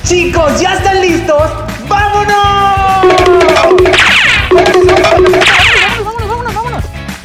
Chicos, ¿ya están listos? ¡Vámonos! ¡Vámonos!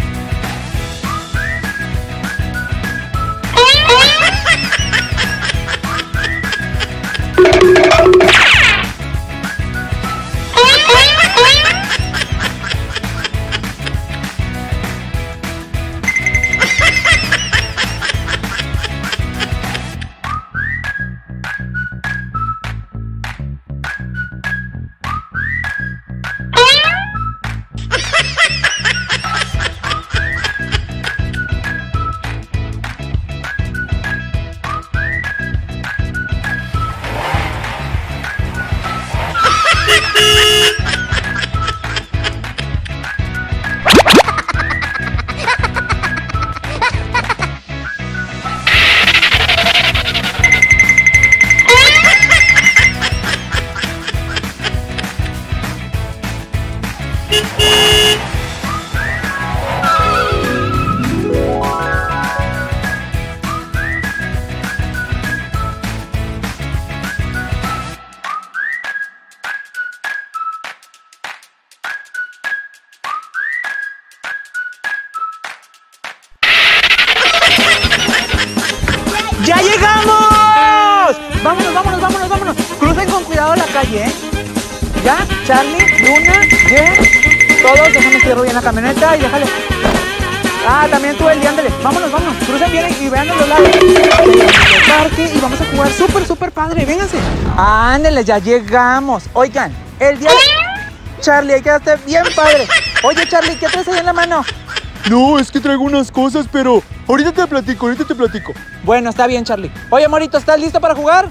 ¡Ya llegamos! Vámonos. Crucen con cuidado la calle, ¿eh? ¿Ya? Charlie, Luna, bien. Todos, déjame cierro bien la camioneta y déjale. Ah, también tú, Eli, ándale. Vámonos. Crucen bien y vean los lados. El parque y vamos a jugar súper padre. Vénganse. Ándale, ya llegamos. Oigan, el día de... Charlie, ahí quedaste bien padre. Oye, Charlie, ¿qué traes ahí en la mano? No, es que traigo unas cosas, pero ahorita te platico. Bueno, está bien, Charlie. Oye, Morito, ¿estás listo para jugar?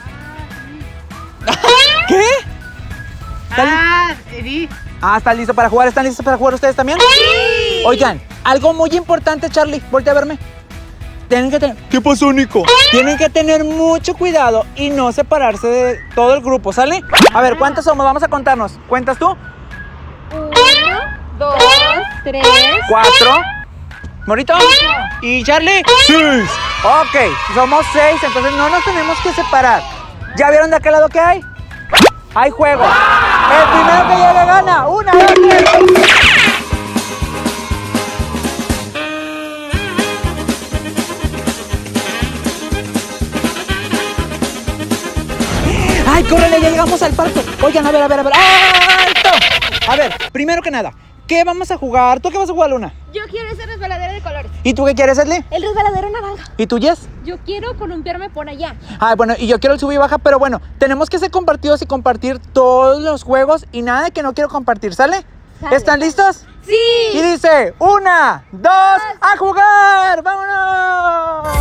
¿Qué? Sí. ¿están listos para jugar? ¿Están listos para jugar ustedes también? Sí. Oigan, algo muy importante, Charlie. Voltea a verme. ¿Qué pasó, Nico? Tienen que tener mucho cuidado y no separarse de todo el grupo, ¿sale? A ver, ¿cuántos somos? Vamos a contarnos. ¿Cuentas tú? 1, 2, 3, 4. ¿Morito? ¿Y Charlie? 6. Ok, somos 6, entonces no nos tenemos que separar. ¿Ya vieron de aquel lado qué hay? Hay juego. El primero que llegue gana. 1, 2, 3. ¡Ay, córrele! Ya llegamos al parque. Oigan, a ver. ¡Alto! A ver, primero que nada, ¿qué vamos a jugar? ¿Tú qué vas a jugar, Luna? Yo quiero ese resbaladero de colores. ¿Y tú qué quieres, Edley? El resbaladero naranja. ¿Y tú, Jess? Yo quiero columpiarme por allá. Bueno, y yo quiero el sub y baja, pero bueno, tenemos que ser compartidos y compartir todos los juegos y nada de que no quiero compartir, ¿sale? ¿Están listos? Sí. Y dice, 1, 2, ¡a jugar! ¡Vámonos!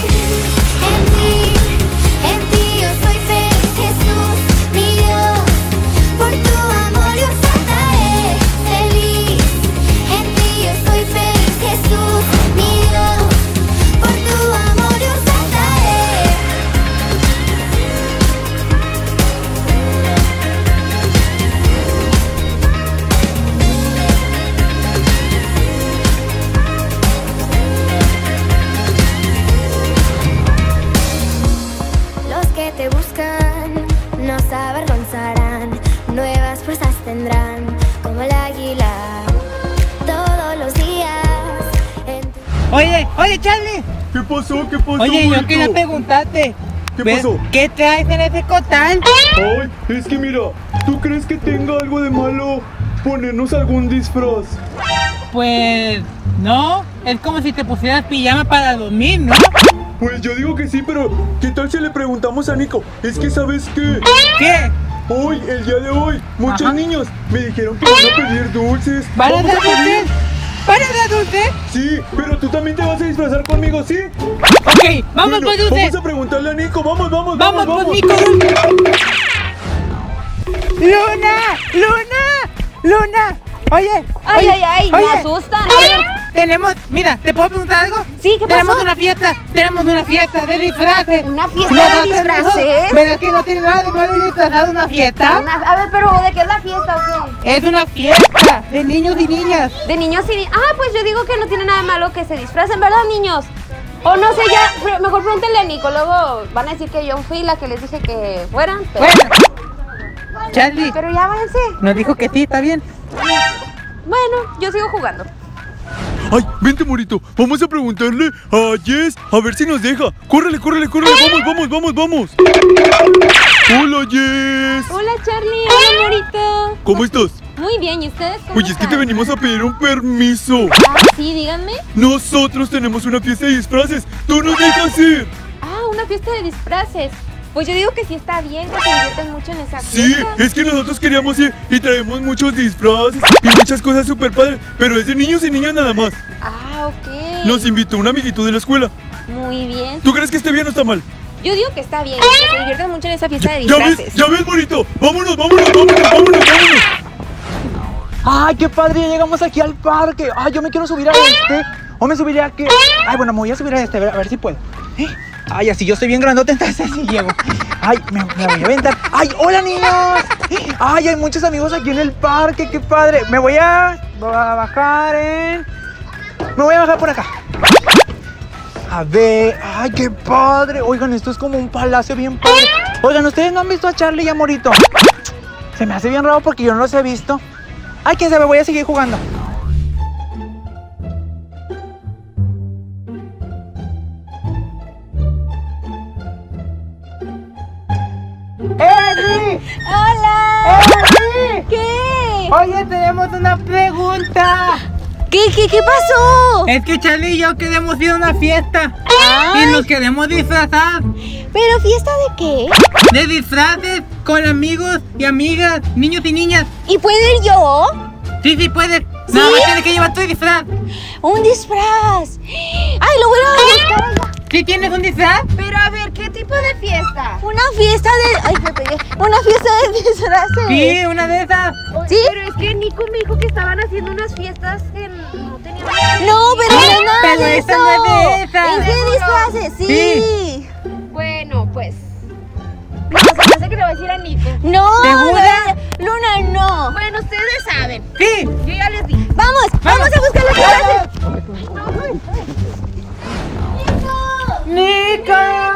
En ti yo soy feliz, Jesús, mi Dios, por tu amor yo saltaré feliz. En ti yo soy feliz, Jesús, mi Dios, por tu amor yo saltaré. Los que te buscan no se avergonzarán, nuevas fuerzas tendrán como el águila todos los días. Oye, Charlie. ¿Qué pasó? Oye, yo bonito? quería preguntarte. ¿Qué pasó? ¿Qué traes en ese costal? Ay, es que mira, ¿tú crees que tenga algo de malo ponernos algún disfraz? Pues no, es como si te pusieras pijama para dormir, ¿no? Pues yo digo que sí, pero ¿qué tal si le preguntamos a Nico? Es que ¿sabes qué? ¿Qué? Hoy, el día de hoy, muchos Ajá. niños me dijeron que van a pedir dulces. ¿Van a ¿Vamos dar pedir? dulces? ¿Van a dar dulces? Sí, pero tú también te vas a disfrazar conmigo, ¿sí? Ok, vamos Bueno, por dulces. vamos a preguntarle a Nico, vamos. Vamos por Nico. Luna. Oye. Ay, me oye, asustan. Tenemos, mira, ¿te puedo preguntar algo? Sí, ¿qué Tenemos pasó? tenemos una fiesta de disfraces. ¿Una fiesta de disfraces? ¿Verdad que no tiene nada de malo disfrazar una fiesta? A ver, pero ¿de qué es la fiesta o qué? Es una fiesta de niños y niñas. De niños y... pues yo digo que no tiene nada de malo que se disfracen, ¿verdad, niños? O no sé, ya, mejor pregúntenle a Nico, luego van a decir que yo fui la que les dije que fueran, pero, Charlie, pero ya váyanse. nos dijo que sí, está bien. Bueno, yo sigo jugando. Ay, vente, Morito. Vamos a preguntarle a Jess a ver si nos deja. Córrele. Vamos. Hola, Jess. Hola, Charlie. Hola, Morito. ¿Cómo estás? Muy bien, ¿y ustedes cómo Oye, es que te están? venimos a pedir un permiso. Ah, sí, díganme. Nosotros tenemos una fiesta de disfraces. ¿Tú nos dejas ir? Ah, una fiesta de disfraces. Pues yo digo que sí está bien, que se divierten mucho en esa Sí, fiesta. es que nosotros queríamos ir y traemos muchos disfraces y muchas cosas súper padres, pero es de niños y niñas nada más. Ah, ok. Nos invitó un amiguito de la escuela. Muy bien. ¿Tú crees que esté bien o está mal? Yo digo que está bien, que se divierten mucho en esa fiesta de disfraces. Ya ves, Morito. Vámonos. Ay, qué padre, ya llegamos aquí al parque. Ay, yo me quiero subir a este. O me subiré a qué. Ay, bueno, me voy a subir a este, a ver si puedo. Ay, así yo estoy bien grandote, entonces sí llego. Ay, me voy a aventar. Ay, hola, niños. Ay, hay muchos amigos aquí en el parque, qué padre. Me voy a bajar Me voy a bajar por acá. A ver, ay, qué padre. Oigan, esto es como un palacio bien padre. Oigan, ¿ustedes no han visto a Charlie y a Morito? Se me hace bien raro porque yo no los he visto. Ay, quién sabe, voy a seguir jugando. ¡Edri! ¡Hola! ¡Edri! ¿Qué? Oye, tenemos una pregunta. ¿Qué pasó? Es que Charlie y yo queremos ir a una fiesta. Ay. Y nos queremos disfrazar. ¿Pero fiesta de qué? De disfraces con amigos y amigas, niños y niñas. ¿Y puedo ir yo? Sí, puedes. ¿Sí? Nada más tienes que llevar tu disfraz. ¡Un disfraz! ¡Ay, lo voy a buscar allá! ¿Sí tienes un disfraz? Pero a ver, ¿qué tipo de fiesta? Una fiesta de... ¡Ay, me pegué! ¡Una fiesta de disfraces! Sí, una de esas. ¿Sí? Pero es que Nico me dijo que estaban haciendo unas fiestas que no tenían... No, pero no es nada Pero de esta eso. no es de esas. ¿En qué disfraces? Sí. Sí. Bueno, pues... No, se me hace que le voy a decir a Nico. No, ¿Segura? Luna, no. Bueno, ustedes saben. Sí. Yo ya les dije. ¡Vamos! ¡Vamos a buscar los disfraces! ¡Nico!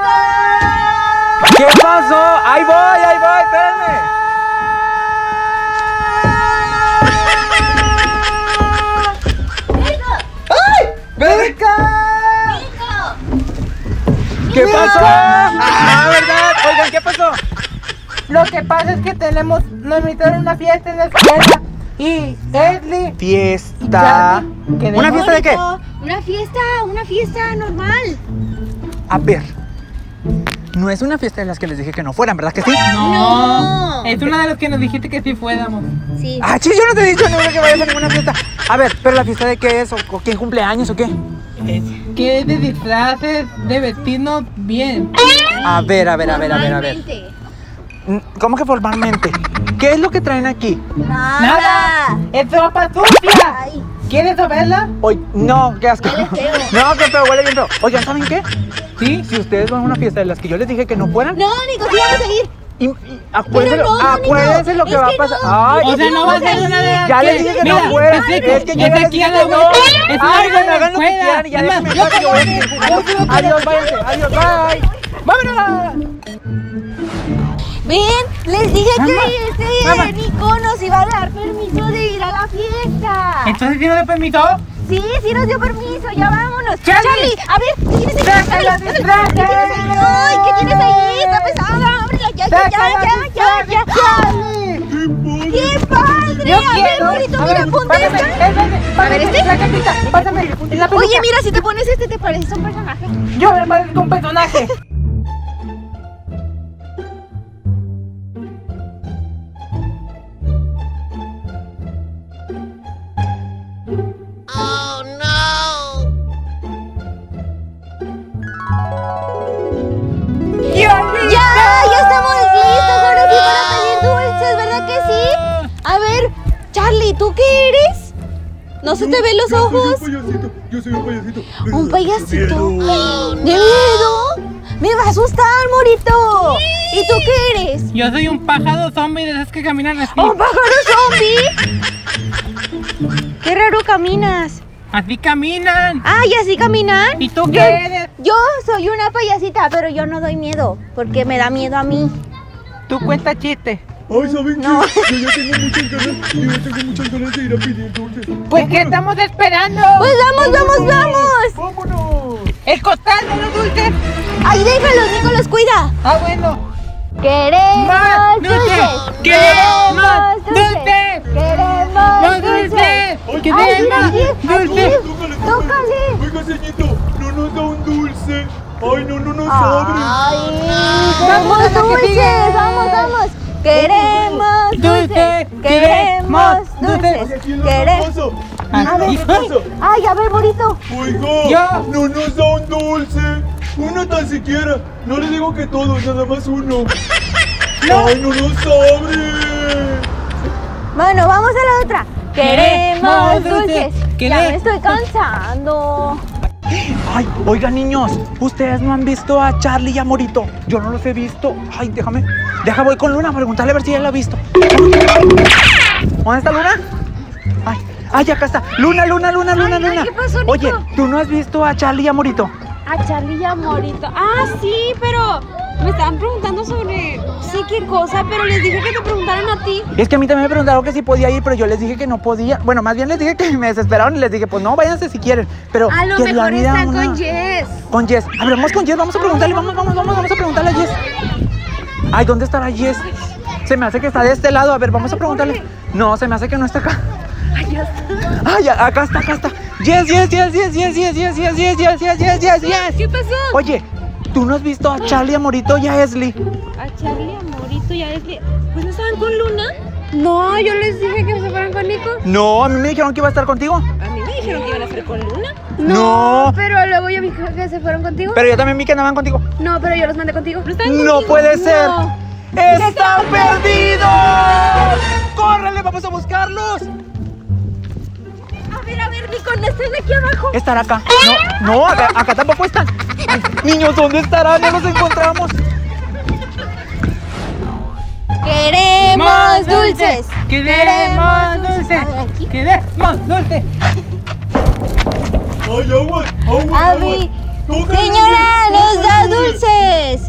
¿Qué pasó? Ahí voy, espérenme. ¡Ay! ¿Qué pasó? Ah, ¿verdad? Oigan, ¿qué pasó? Lo que pasa es que nos invitaron a una fiesta en la escuela. Y Edli. Fiesta. Charlie, ¿queremos? ¿Una fiesta de qué? Una fiesta normal. A ver. No es una fiesta de las que les dije que no fueran, ¿verdad que sí? No. Es una de las que nos dijiste que sí fuéramos. Sí. Ah, sí, yo no te he dicho nunca que vayas a ninguna fiesta. A ver, ¿pero la fiesta de qué es? ¿O quién cumple años o qué? Es que es de disfraces, de vestirnos bien. A ver. Normalmente. ¿Cómo que formalmente? ¿Qué es lo que traen aquí? ¡Nada! ¡Es ropa sucia! Ay. ¿Quieres saberla? No, qué asco. Huele feo. No, qué feo, huele bien feo. Oigan, ¿saben qué? Sí. Si ustedes van a una fiesta de las que yo les dije que no fueran, No, Nico, sí vamos a ir. y acuérdense, Pero no, acuérdense Nico, lo que es va a que pasar. no. Ay, O sea, no va a ser una de las ya les dije que no Mira, fueran. te explico. Es que yo Es ya les aquí dije a la que no. vuelta. Es una Ay, de bueno, la hagan lo que escuela. quieran y ya Es más, déjenme yo en paz, te yo voy a voy a seguir decir, jugando. yo te voy a Adiós, decir. váyanse, adiós, bye. ¡Vámonos! Ven, les dije Mamá. que Nico nos iba a dar permiso de ir a la fiesta. ¿Entonces sí no le permito? Sí, nos dio permiso, ya vámonos. Charlie. A ver, ¿qué tienes ahí? Saca los disfraces. Ay, ¿qué tienes ahí? Está pesada, ábrela, ya. ¡Qué padre! Yo A ver, quiero. bonito, A mira, ver, ponte pásame, esta. A ver, este. La capita, pásame. La peluca. Oye, mira, si te pones este, te pareces un personaje. Yo me parezco un personaje. Ya estamos listos, ahora sí para pedir dulces, ¿verdad que sí? A ver, Charlie, ¿tú qué eres? ¿No se te ven los ojos? Yo soy un payasito. ¿Un payasito? ¿De miedo? ¡Me va a asustar, Morito! ¿Y tú qué eres? Yo soy un pájaro zombie de esos que caminan así. ¿Un pájaro zombie? ¡Qué raro caminas! Así caminan. ¡Ay, así caminan! ¿Y tú qué eres? Yo soy una payasita, pero yo no doy miedo, porque me da miedo a mí. Tú cuenta chiste. Ay, ¿saben No. qué? Yo ya tengo muchas ganas, de ir a pedir dulces. Pues, ¿qué estamos esperando? Pues vamos. ¡Vámonos! ¡El costal de los dulces! Ay, déjalos, Nico los cuida. Ah, bueno. Queremos ¡Más dulces. dulces! ¡Queremos dulces! Queremos ¡Los dulces! Ay, ¡Queremos mira, aquí, dulces! Tócale. Oiga, ceñito, no nos da un dulce. Ay, no nos abre. Ay, Vamos a queremos la que dulces. sigue. Vamos. Queremos dulces. Queremos dulces. Aquí en la Queremos. casa. A ver, ¿Qué pasa? ay, a ver, Morito. Oiga, Yo. no nos da un dulce. Uno tan siquiera. No le digo que todos, nada más uno. Ay, no nos abre. Bueno, vamos a la otra. Queremos dulces. Ya me estoy Queremos. cansando. Ay, oigan, niños, ¿ustedes no han visto a Charlie y a Morito? Yo no los he visto. Ay, voy con Luna a preguntarle a ver si ella la ha visto. ¿Dónde está Luna? Ay, acá está. Luna. ¿qué pasó, Nico? Oye, ¿tú no has visto a Charlie y a Morito? A Charlie y a Morito. Ah, sí, pero me estaban preguntando sobre sí qué cosa, pero les dije que te preguntaran a ti. Es que a mí también me preguntaron que si podía ir, pero yo les dije que no podía. Bueno, más bien les dije que me desesperaron y les dije, pues no, váyanse si quieren. Pero A lo que mejor la está vida con Jess. Con Jess. A ver, vamos con Jess, vamos a preguntarle, vamos a preguntarle a Jess. Ay, ¿dónde estará Jess? Se me hace que está de este lado, a ver, vamos a preguntarle. No, se me hace que no está acá. Ay, acá está. Jess. ¿Qué pasó? Oye, ¿tú no has visto a Charlie, a Morito y a Esli? A Charlie, a Morito y a Leslie. ¿Pues no estaban con Luna? No, yo les dije que se fueran con Nico. No, a mí me dijeron que iba a estar contigo. A mí me dijeron que iban a estar con Luna. No. Pero luego yo vi que se fueron contigo. Pero yo también vi que andaban contigo. No, pero yo los mandé contigo. ¿No estaban No contigo? puede ser. No. ¡Están perdidos! ¡Córrele, vamos a buscarlos! A ver, Nico, no están aquí abajo. Estará acá. No, acá tampoco están. Ay, niños, ¿dónde estarán? No los encontramos. Queremos dulces. ¡Queremos dulces! A ver, aquí. ¡Queremos dulces! Ay, aguas. A mí, señora, nos da dulces.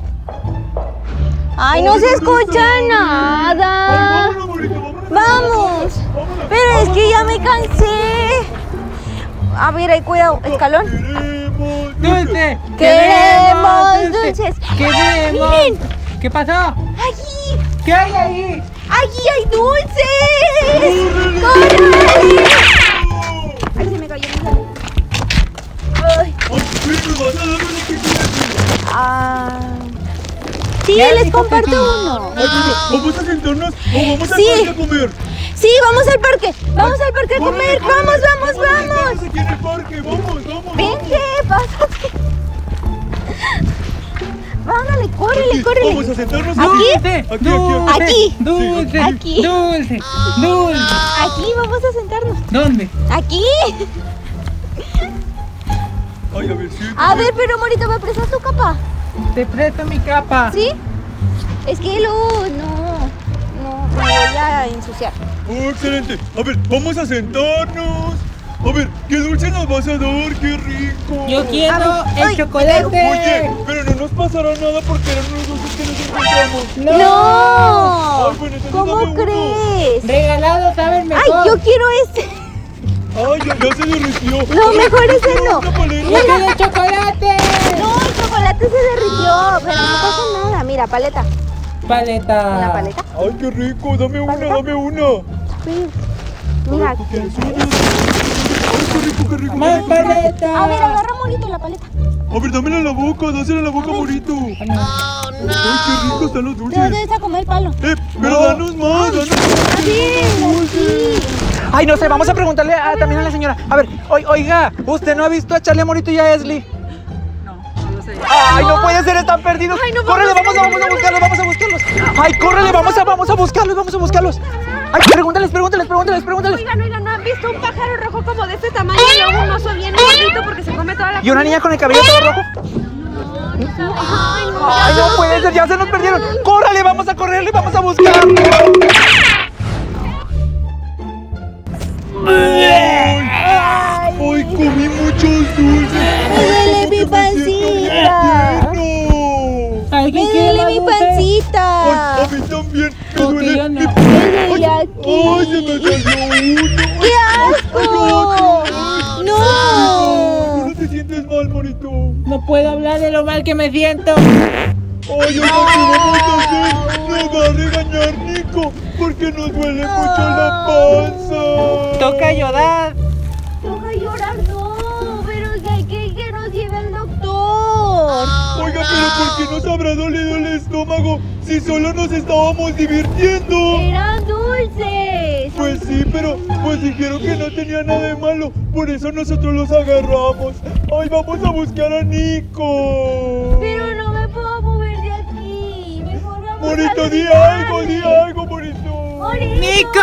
Ay, no se escucha nada. Vámonos, Morito, vámonos. Vamos. Pero es que ya me cansé. A ver, ahí cuidado, escalón. Queremos ¡Dulce! Queremos dulces. ¡Queremos! Miren, ¿Qué pasó? allí, ¿Qué hay ahí? allí hay dulces. ¡Corre! Ay, se me cayó mi salud. Ay, Ay, ¿me vas a dar lo que quieres? ah. Sí, Ya, les Nico, comparto que sí. uno. Ay, ¿vamos a sentarnos o vamos al Sí. parque a comer? Sí, vamos al parque. Vamos al parque a comer. Vamos. Vamos aquí en el parque, vamos. Vente, pásate. Vándale, córrele. Vamos a sentarnos ¿Aquí? Aquí. Aquí. Aquí. Dulce. Aquí vamos a sentarnos. ¿Dónde? Aquí. Ay, a ver, sí. A ver, pero Morito, ¿me prestas tu capa? Te presto mi capa. ¿Sí? Es que luego no me voy a ensuciar. Oh, excelente. A ver, vamos a sentarnos. A ver, ¿qué dulce nos vas a dar? ¡Qué rico! Yo quiero Ay, el chocolate. Oye, pero no nos pasará nada porque eran unos dulces que nos encontramos. ¡No! Ay, bueno, entonces ¿Cómo dame uno. crees? Regalado saben mejor. ¡Ay, yo quiero este! Ay, ya se derritió. No, mejor ese no. Una paleta. ¡Yo quiero el chocolate! No, el chocolate se derritió, pero no pasa nada. Mira, paleta. Paleta. ¿Una paleta? Ay, qué rico. Dame una, dame una. Sí. Mira. ¿Tú quieres una? Ay, qué rico, qué rico. Más paleta. A ver, agarra Morito la paleta. A ver, dámela en la boca, dásela en la boca, Morito. Ay, qué rico están los Te dulces. debes a comer el palo. Pero danos más, danos más. Sí. Ay, no sé, vamos a preguntarle también a la señora. A ver, oiga, ¿usted no ha visto a Charlie, a Morito y a Esli? No lo sé. Ay, no puede ser, están perdidos. Ay, no, Córrele, vamos a buscarlos. Ay, córrele, vamos a buscarlos. Ay, pregúntales. Oigan, ¿no han visto un pájaro rojo como de este tamaño y luego un oso bien gordito porque se come toda la ¿Y una niña con el cabello todo rojo? Ay, no. Ay, no puede ser, ya se nos perdieron. Córrele, vamos a correrle, vamos a buscarlos. Ay, comí muchos dulces. Me duele mi pancita. se me salió uno! ¡Qué asco! ¡No! ¿No te sientes mal, Morito? No puedo hablar de lo mal que me siento. ¡Ay, ¿qué vamos a hacer? Nos va a regañar Nico porque nos duele mucho la panza. Toca llorar. Toca llorar, no. Pero hay que nos lleve al doctor. Oiga, pero ¿por qué nos habrá dolido el estómago si solo nos estábamos divirtiendo? Eran dulces. Pues sí, pero pues dijeron que no tenía nada de malo, por eso nosotros los agarramos. ¡Ay, vamos a buscar a Nico! Pero no me puedo mover de aquí. Mejor vamos Morito, al di hospital. algo, Morito. ¡Morito! ¡Nico!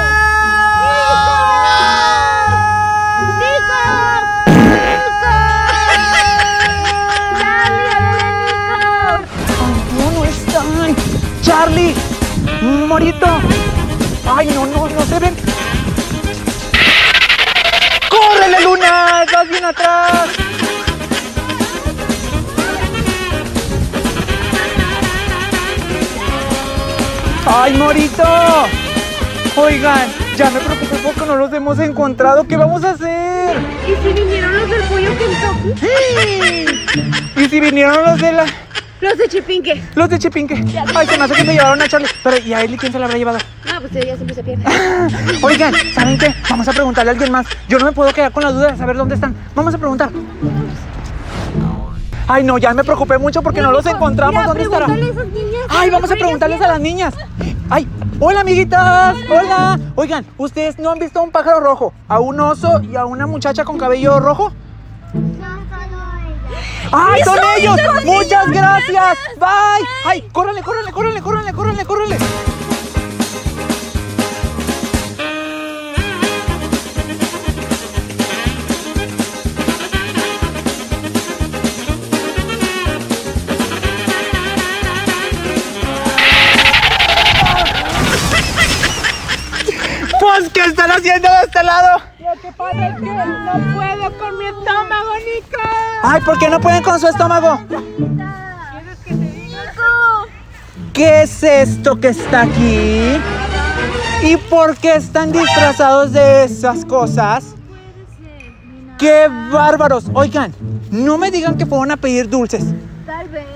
No están. Charlie, Morito. Ay, no se ven. ¡Córrele, Luna! ¡Estás bien atrás! ¡Ay, Morito! Oigan, ya me preocupé porque no los hemos encontrado. ¿Qué vamos a hacer? ¿Y si vinieron los del pollo Kentucky? ¿Y si vinieron los de la... Los de Chipinque. los de Chipinque? Ay, se me hace que se llevaron a Charlie. Pero, ¿y a Eli quién se la habrá llevado? No, pues ya siempre se pierde. Oigan, ¿saben qué? Vamos a preguntarle a alguien más. Yo no me puedo quedar con la duda de saber dónde están. Vamos a preguntar. Ay, no, ya me preocupé mucho porque no los encontramos. Mira, ¿Dónde estará? pregúntale a esas niñas. Ay, vamos a preguntarles a las niñas. Ay, hola, amiguitas. Hola. Oigan, ¿ustedes no han visto a un pájaro rojo, a un oso y a una muchacha con cabello rojo? ¡Ay, son ellos! ¡Muchas gracias! ¡Bye! ¡Ay, córrele! Pues, ¿qué están haciendo de este lado? Lo que pasa es que no puedo con mi estómago, Nico. Ay, ¿por qué no pueden con su estómago? ¿Quieres que te diga? ¿Qué es esto que está aquí? ¿Y por qué están disfrazados de esas cosas? ¡Qué bárbaros! Oigan, no me digan que fueron a pedir dulces. Tal vez.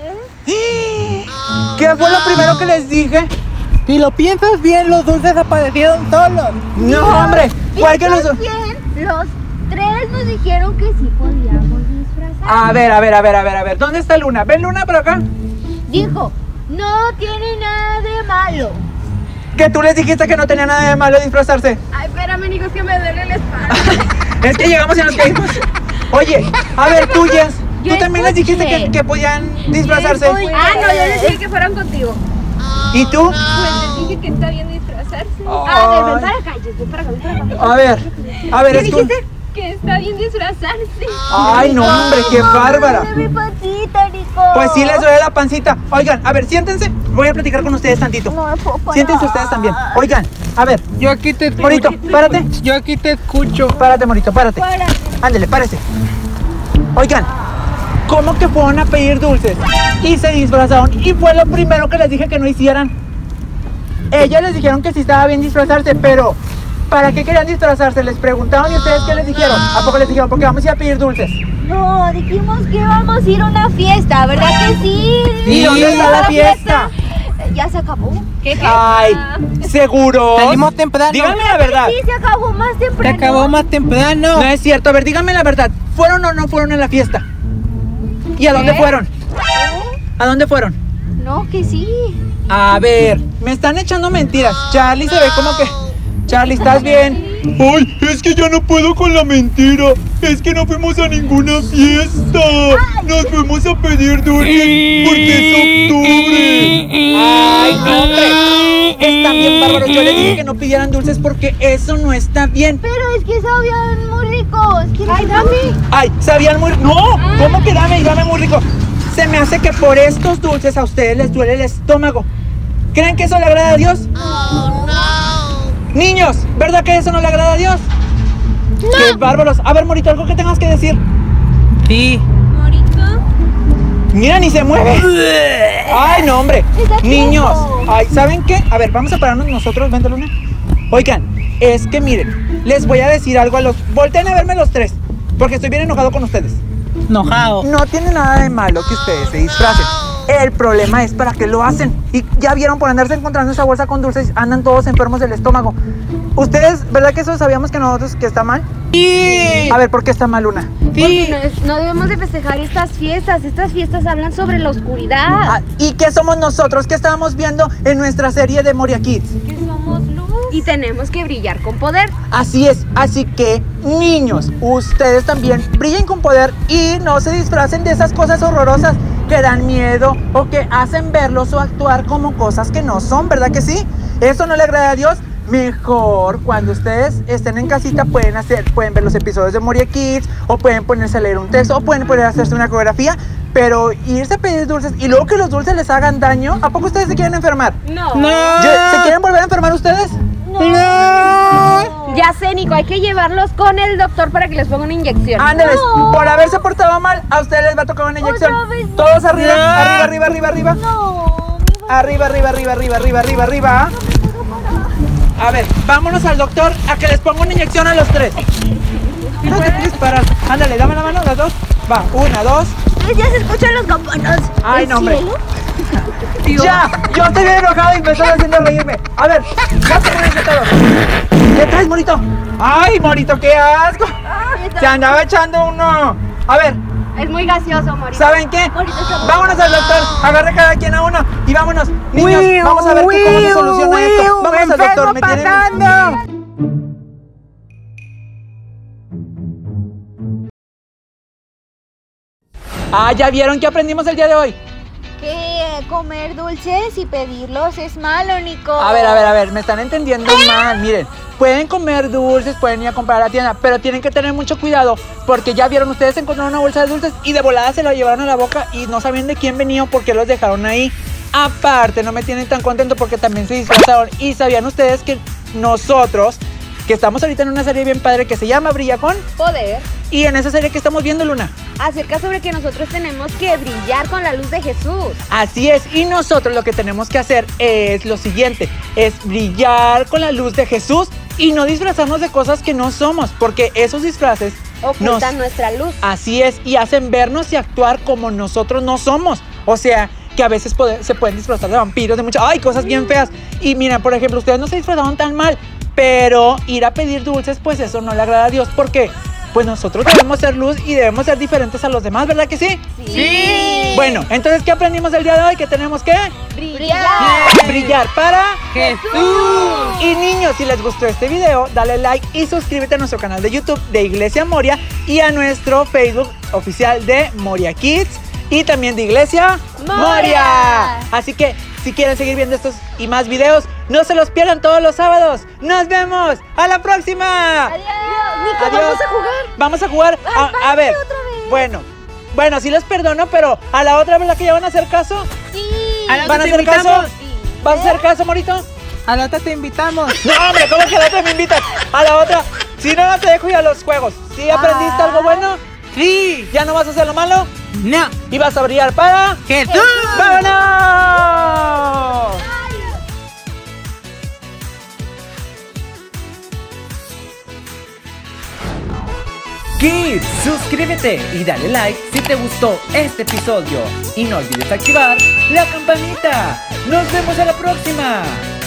¿Qué fue lo primero que les dije? Si lo piensas bien, los dulces aparecieron solos. No, hombre, fue que los... Bien, los tres nos dijeron que sí podíamos disfrazar. A ver, ¿dónde está Luna? ¿Ven Luna por acá? Dijo, no tiene nada de malo. Que tú les dijiste que no tenía nada de malo disfrazarse. Ay, espérame, Nico, es que me duele la espalda. Es que llegamos y nos caímos. Oye, a ver, tú, Jess, Yo ¿tú también les dijiste escuché. que podían disfrazarse? Ah, no, yo les dije que fueran contigo. ¿Y tú? Pues les dije que está bien disfrazarse. Ay. Ven para acá, Jess, ven para acá, ven para acá. A ver, ¿Qué es que... dijiste? Que está bien disfrazarse. Ay, no, hombre, qué bárbara. Me duele mi pancita, Nico. Pues sí les duele la pancita. Oigan, a ver, siéntense. Voy a platicar con ustedes tantito. No me puedo parar. Siéntense ustedes también. Oigan, a ver, Yo aquí te escucho. Morito, párate. Yo aquí te escucho. Párate, Morito, párate. Párate. Ándele, párese. Oigan, ¿cómo que fueron a pedir dulces? Y se disfrazaron. Y fue lo primero que les dije que no hicieran. Ellas les dijeron que sí estaba bien disfrazarse, pero ¿para qué querían disfrazarse? Les preguntaron y ustedes ¿qué les dijeron? ¿A poco les dijeron? Porque vamos a ir a pedir dulces. No, dijimos que íbamos a ir a una fiesta, ¿verdad que sí? ¿Y dónde está la fiesta? Ya se acabó. ¿Qué? Ay, ¿seguro? Salimos temprano. Díganme la verdad. Sí, se acabó más Se temprano. acabó más temprano. No es cierto, a ver, díganme la verdad. ¿Fueron o no fueron a la fiesta? ¿Y a dónde fueron? ¿A dónde fueron? No, que sí. A ver, me están echando mentiras. Charlie se ve como que... Charlie, ¿estás bien? Ay, es que ya no puedo con la mentira. Es que no fuimos a ninguna fiesta. Nos fuimos a pedir dulces porque es octubre. Ay, no, hombre. Están bien bárbaros. Yo les dije que no pidieran dulces porque eso no está bien. Pero es que sabían muy ricos. Ay, dame. Ay, sabían muy... No, ¿cómo que dame? Dame muy rico. Se me hace que por estos dulces a ustedes les duele el estómago. ¿Creen que eso le agrada a Dios? Niños, ¿verdad que eso no le agrada a Dios? No. ¡Qué bárbaros! A ver, Morito, algo que tengas que decir. Sí. Morito. Mira, ni se mueve. Ay, no, hombre. Está Niños, quieto. ay, ¿saben qué? A ver, vamos a pararnos nosotros, vente, Luna. Oigan, es que miren, les voy a decir algo a los... Volteen a verme los tres, porque estoy bien enojado con ustedes. Enojado. No tiene nada de malo que ustedes se disfracen. El problema es para qué lo hacen. Y ya vieron, por andarse encontrando esa bolsa con dulces, andan todos enfermos del estómago. Ustedes, ¿verdad que eso sabíamos que nosotros que está mal? Sí. A ver, ¿por qué está mal, Luna? Sí. Porque no debemos de festejar estas fiestas. Estas fiestas hablan sobre la oscuridad. Ah, ¿y qué somos nosotros? ¿Qué estábamos viendo en nuestra serie de Moria Kids? Que somos luz. Y tenemos que brillar con poder. Así es, así que niños, ustedes también brillen con poder y no se disfracen de esas cosas horrorosas que dan miedo o que hacen verlos o actuar como cosas que no son, ¿verdad que sí? Eso no le agrada a Dios. Mejor cuando ustedes estén en casita pueden ver los episodios de Moria Kids o pueden ponerse a leer un texto o pueden poner a hacerse una coreografía, pero irse a pedir dulces y luego que los dulces les hagan daño, ¿a poco ustedes se quieren enfermar? No. ¿Se quieren volver a enfermar ustedes? No. Ya sé, Nico, hay que llevarlos con el doctor para que les ponga una inyección. Ándeles, No. por haberse portado mal, a ustedes les va a tocar una inyección. Otra vez. Todos arriba, No. arriba, arriba, arriba, arriba. No. Arriba, arriba, arriba, arriba, arriba, arriba, arriba. A ver, vámonos al doctor a que les ponga una inyección a los tres. No te puedes parar. Ándale, dame la mano, las dos. Va, 1, 2. Ya se escuchan los campanas. Ay, ¿El no, hombre. cielo? ¡Ya! Yo estoy bien enojado y me estoy haciendo reírme. A ver, ya se ponen todos. ¿Qué traes, Morito? ¡Ay, Morito, qué asco! Se andaba echando uno. A ver, Es muy gaseoso, Morito. ¿saben qué? Morito, está muy- Vámonos al doctor, agarre cada quien a uno y vámonos. Niños, vamos a ver cómo se soluciona esto. Vámonos al doctor, me tienen... Ah, ¿ya vieron qué aprendimos el día de hoy? Que comer dulces y pedirlos es malo, Nico. A ver, me están entendiendo mal. Miren, pueden comer dulces, pueden ir a comprar a la tienda, pero tienen que tener mucho cuidado porque ya vieron, ustedes encontraron una bolsa de dulces y de volada se la llevaron a la boca y no sabían de quién venía o por qué los dejaron ahí. Aparte, no me tienen tan contento porque también se disfrazaron. Y sabían ustedes que nosotros, que estamos ahorita en una serie bien padre que se llama Brilla con... Poder. Y en esa serie que estamos viendo, Luna. Acerca sobre que nosotros tenemos que brillar con la luz de Jesús. Así es, y nosotros lo que tenemos que hacer es lo siguiente, es brillar con la luz de Jesús y no disfrazarnos de cosas que no somos, porque esos disfraces Ocultan nuestra luz. así es, y hacen vernos y actuar como nosotros no somos. O sea, que a veces se pueden disfrazar de vampiros, de muchas, ay, cosas bien feas. Y mira, por ejemplo, ustedes no se disfrazaron tan mal, pero ir a pedir dulces, pues eso no le agrada a Dios, porque pues nosotros debemos ser luz y debemos ser diferentes a los demás, ¿verdad que sí? Sí. Bueno, entonces, ¿qué aprendimos el día de hoy? Que tenemos que Brillar. brillar para... Jesús. Y niños, si les gustó este video, dale like y suscríbete a nuestro canal de YouTube de Iglesia Moria y a nuestro Facebook oficial de Moria Kids y también de Iglesia Moria. Así que, si quieren seguir viendo estos y más videos, no se los pierdan todos los sábados. ¡Nos vemos! ¡A la próxima! Adiós. Nico, Adiós. vamos a jugar. Vamos a jugar. A ver. otra vez. Bueno, sí les perdono, pero a la otra, ¿verdad que ya van a hacer caso? Sí. A la ¿Van a otra te hacer caso? invitamos. ¿Vas a hacer caso, Morito? A la otra te invitamos. No, hombre, ¿cómo que a la otra me invitas? A la otra. Si no, no te dejo ir a los juegos. ¿Sí aprendiste algo bueno? Sí. ¿Ya no vas a hacer lo malo? No. ¿Y vas a brillar para...? Jesús. ¡Vámonos! Kids, suscríbete y dale like si te gustó este episodio. Y no olvides activar la campanita. ¡Nos vemos a la próxima!